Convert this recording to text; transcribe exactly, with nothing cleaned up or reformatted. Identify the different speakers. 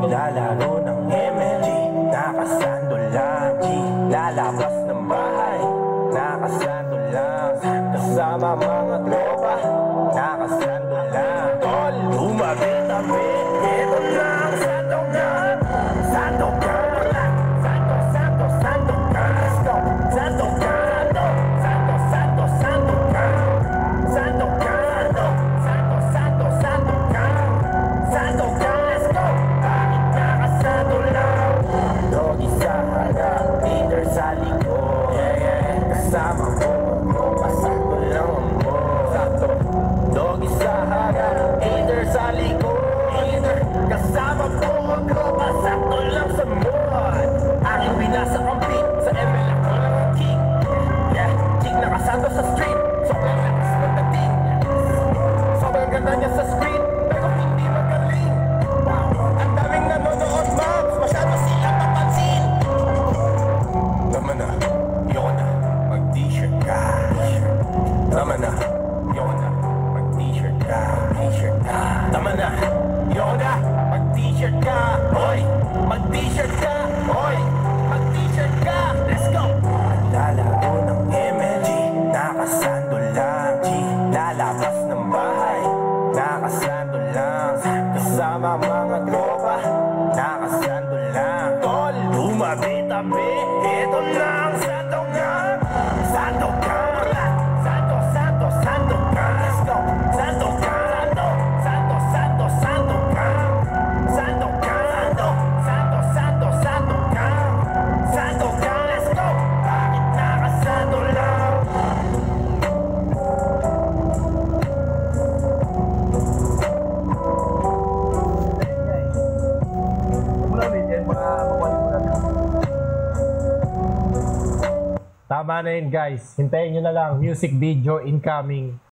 Speaker 1: Naglalaro ng M L G, nakasando lang G. Lalabas ng bahay, nakasando lang. Kasama mga tropa, nakasando lang. Tol, tumabi-tabi, ito lang sando ka. Sando ka, sando, sando, sando ka. Sando ka, sando, sando, sando ka. Sando ka, sando, sando, sando ka. Sando ka, let's go. Bakit nakasando lang? Doggy sa harap, leader sa likod. Yeah, yeah. Kasama ko, pasando lang mo. Sakto. Doggy sa harap, leader sa likod. Leader, kasama ko ako, pasando lang sa mod. Aking binasa ang beat, sa M L ako lang ang king. Yeah, king nakasando sa street. Sobrang lakas ng dating. Sobrang ganda niya sa screen, pero hindi magaling. Wow, ang daming nanonood, Max. Masyado silang mapansin. Tama na, yun na, mag-t-shirt ka. Tama na, yun na, mag-t-shirt ka. T-shirt ka. Tama na, yun na, mag-t-shirt ka. Hoy, mag-t-shirt ka. Hoy, mag-t-shirt ka. Let's go. Naglalaro ng M L G, nakasando lang G. Lalabas ng bahay, nakasando lang. Kasama mga tropa, nakasando lang. Tol, tumabi-tabi, ito lang sando nga. Sando ka, sando, sando, sando ka. Let's go. Sando ka, sando, sando, sando ka. Sando ka, sando, sando, sando ka. Sando ka, let's go. Bakit nakasando lang?
Speaker 2: Tama na yun guys. Hintayin nyo na lang. Music video incoming.